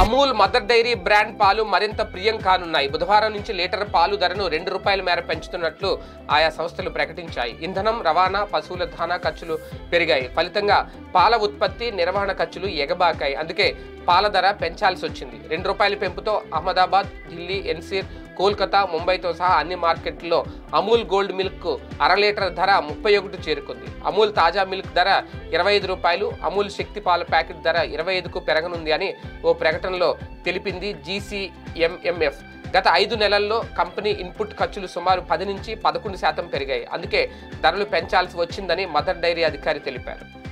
Amul mother dairy brand పాలు మరింత ప్రియం కానున్నాయి. బుధవారం నుంచి లీటర్ పాలు ధరను ₹2 మేర పెంచుతున్నట్లు ఆయా సంస్థలు ప్రకటించాయి. ఇంధనం, రవాణా, పశువుల దాణా ఖర్చులు పెరిగాయి. ఫలితంగా పాల ఉత్పత్తి, నిర్వహణ ఖర్చులు ఎగబాకాయి. అందుకే పాల ధర పెంచాల్సి వచ్చింది. ₹2 పెంపుతో అహ్మదాబాద్, ఢిల్లీ, ఎన్సీర్, కోల్కతా, ముంబైతో సహా అన్ని మార్కెట్లలో అమూల్ గోల్డ్ మిల్క్ అర లీటర్ ధర 31 చేరుకుంది. అమూల్ తాజా మిల్క్ ధర ₹25, అమూల్ శక్తి పాల ప్యాకెట్ ధర 25కు పెరగనుంది అని ఓ ప్రకటనలో తెలిపింది GCMMF. గత 5 నెలల్లో కంపెనీ ఇన్పుట్ ఖర్చులు సుమారు 10 నుంచి 11% పెరిగాయి. అందుకే ధరలు పెంచాల్సి వచ్చిందని మదర్ డైరీ అధికారి తెలిపారు.